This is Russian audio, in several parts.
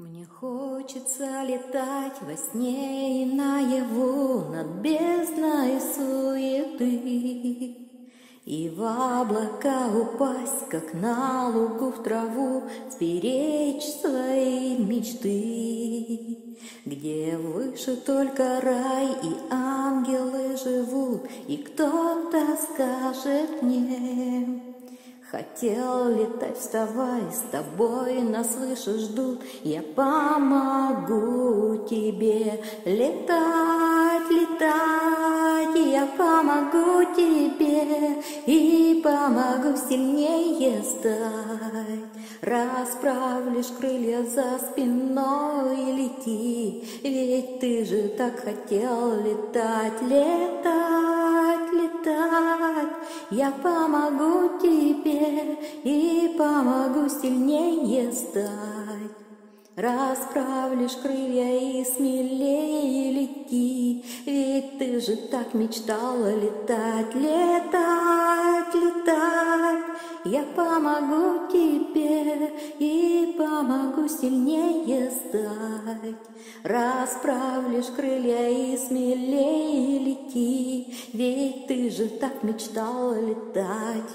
Мне хочется летать во сне и наяву над бездной суеты, и в облака упасть, как на лугу в траву, сберечь свои мечты, где выше только рай и ангелы живут, и кто-то скажет мне: хотел летать, вставай, с тобой нас выше ждут, я помогу тебе летать, летать, я помогу тебе и помогу сильнее стать. Расправишь крылья за спиной и лети, ведь ты же так хотел летать, летать, летать. Я помогу тебе и помогу сильнее стать. Расправишь крылья и смелее лети, ведь ты же так мечтала летать, летать, летать. Я помогу тебе и помогу сильнее стать. Расправишь крылья и смелее лети, ведь ты же так мечтала летать.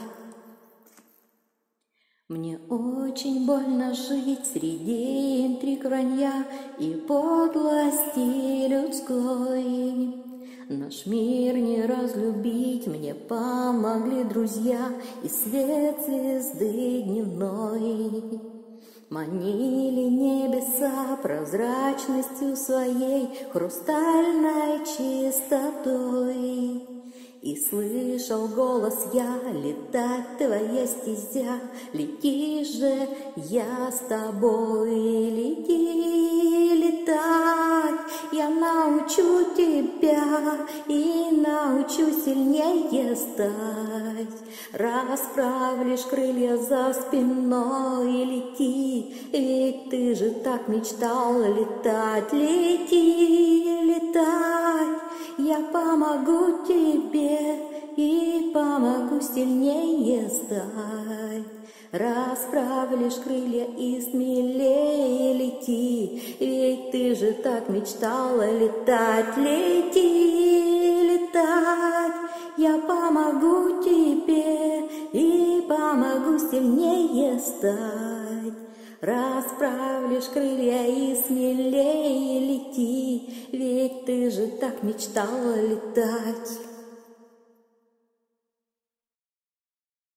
Мне очень больно жить среди интриг, вранья и подлости людской. Наш мир не разлюбить мне помогли друзья и свет звезды дневной. Манили небеса прозрачностью своей, хрустальной чистотой. И слышал голос я: летать твоя стезя, лети же, я с тобой, лети, летать. Я научу тебя и научу сильнее стать. Расправишь крылья за спиной и лети, ведь ты же так мечтал летать, лети, летать. Я помогу тебе и помогу сильнее стать. Расправишь крылья и смелее лети, ведь ты же так мечтала летать, лети, летать. Я помогу тебе и помогу сильнее стать. Расправишь крылья и смелее лети, ведь ты же так мечтала летать.